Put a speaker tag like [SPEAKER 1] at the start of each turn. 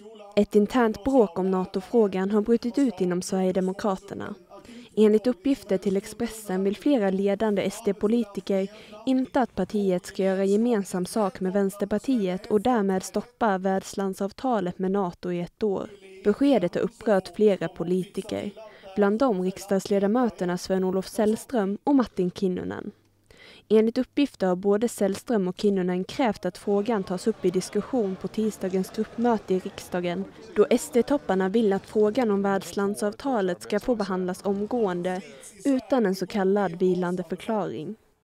[SPEAKER 1] Ett internt bråk om NATO-frågan har brutit ut inom Sverigedemokraterna. Enligt uppgifter till Expressen vill flera ledande SD-politiker inte att partiet ska göra gemensam sak med Vänsterpartiet och därmed stoppa världslandsavtalet med NATO i ett år. Beskedet har upprört flera politiker, bland dem riksdagsledamöterna Sven-Olof Sällström och Martin Kinnunen. Enligt uppgifter har både Sällström och Kinnunen krävt att frågan tas upp i diskussion på tisdagens gruppmöte i riksdagen, då SD-topparna vill att frågan om världslandsavtalet ska få behandlas omgående utan en så kallad vilande förklaring.